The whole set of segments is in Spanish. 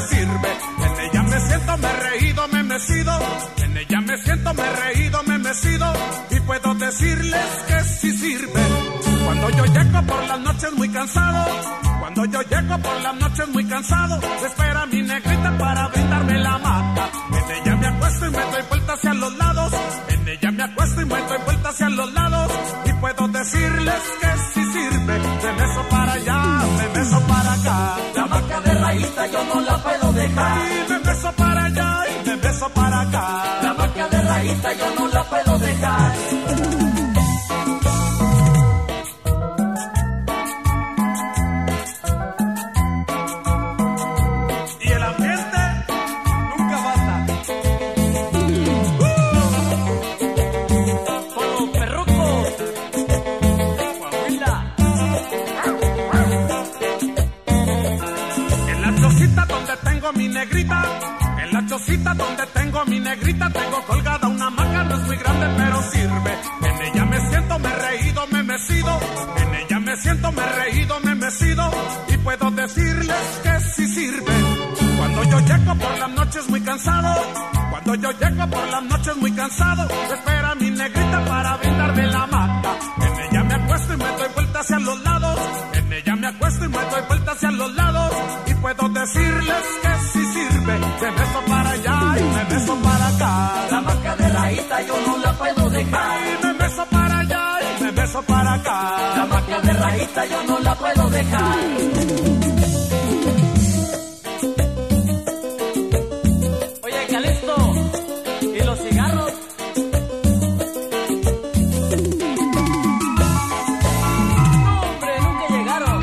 sirve. En ella me siento, me he reído, me he mecido. En ella me siento, me he reído, me he mecido. Y puedo decirles que sí sirve. Cuando yo llego por las noches muy cansado, cuando yo llego por las noches muy cansado, espera mi negrita para brindarme la mata. En ella me acuesto y me doy vuelta hacia los lados. En ella me acuesto y me doy vuelta hacia los lados. Y puedo decirles que sí sirve. Me beso para allá, me beso para acá. La marca de Rayita yo no la puedo dejar. Y me beso para allá y me beso para acá. La marca de Rayita yo no la puedo dejar. Mi negrita, en la chocita donde tengo a mi negrita, tengo colgada una hamaca, no es muy grande pero sirve. En ella me siento, me he reído, me he mecido. En ella me siento, me he reído, me he mecido. Y puedo decirles que sí sirve. Cuando yo llego por las noches muy cansado, cuando yo llego por las noches muy cansado, espera mi negrita para brindarme la mata. En ella me acuesto y me doy vuelta hacia los lados. En ella me acuesto y me doy vuelta hacia los lados. Y puedo decirles que sí sirve. Me beso para allá y me beso para acá. La marca de Rayita yo no la puedo dejar. Y me beso para allá y me beso para acá. La marca de Rayita yo no la puedo dejar. Oye, Calixto, ¿y los cigarros? No, hombre, nunca llegaron.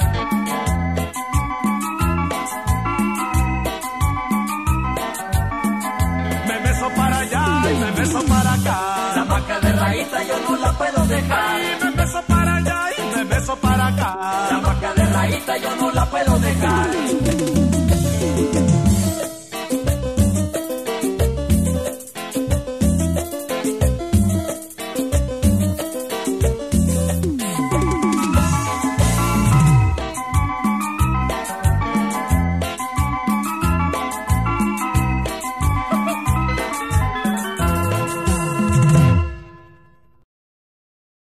Me beso para allá y me beso para acá. La marca de Rayita yo no la puedo dejar. Y me beso para allá y me beso para acá. La marca de Rayita yo no la puedo dejar.